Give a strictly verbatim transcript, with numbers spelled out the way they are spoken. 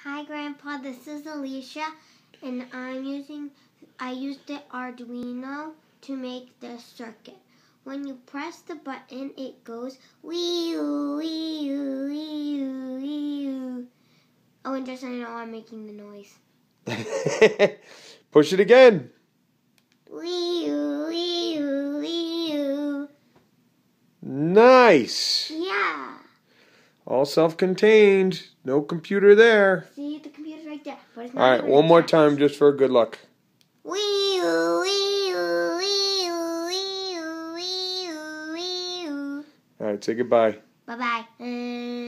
Hi, Grandpa. This is Alicia, and I'm using. I used the Arduino to make the circuit. When you press the button, it goes wee-oo, wee-oo, wee-oo, wee-oo. Oh, and just so you know, I'm making the noise. Push it again. Wee-oo, wee-oo, wee-oo. Nice. Yeah. All self-contained. No computer there. See, the computer's right there. But it's not. All right, one more time just for good luck. Wee-oo, wee-oo, wee-oo, wee-oo, wee-oo, wee-oo. All right, say goodbye. Bye-bye.